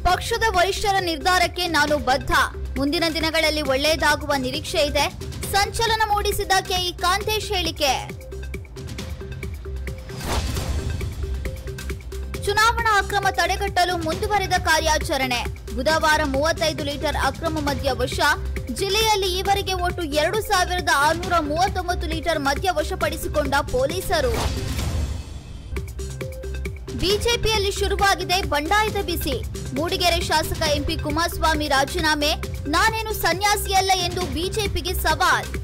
ಪಕ್ಷದ ವರಿಷ್ಠರ ನಿರ್ಧಾರಕ್ಕೆ ನಾನು ಬದ್ಧ. ಮುಂದಿನ ದಿನಗಳಲ್ಲಿ ಒಳ್ಳೆಯದಾಗುವ ನಿರೀಕ್ಷೆ ಇದೆ. ಸಂಚಲನ ಮೂಡಿಸಿದ ಕೆಇ ಕಾಂತೇಶ್ ಹೇಳಿಕೆ. ಚುನಾವಣಾ ಅಕ್ರಮ ತಡೆಗಟ್ಟಲು ಮುಂದುವರೆದ ಕಾರ್ಯಾಚರಣೆ. ಬುಧವಾರ 35 ಲೀಟರ್ ಅಕ್ರಮ ಮದ್ಯ ವಶ. ಜಿಲ್ಲೆಯಲ್ಲಿ ಈವರೆಗೆ ಒಟ್ಟು 2639 ಲೀಟರ್ ಮದ್ಯ ವಶಪಡಿಸಿಕೊಂಡ ಪೊಲೀಸರು. ಬಿಜೆಪಿಯಲ್ಲಿ ಶುರುವಾಗಿದೆ ಬಂಡಾಯದ ಬಿಸಿ. ಮೂಡಿಗೆರೆ ಶಾಸಕ ಎಂಪಿ ಕುಮಾರಸ್ವಾಮಿ ರಾಜೀನಾಮೆ. ನಾನೇನು ಸನ್ಯಾಸಿಯಲ್ಲ ಎಂದು ಬಿಜೆಪಿಗೆ ಸವಾಲ್.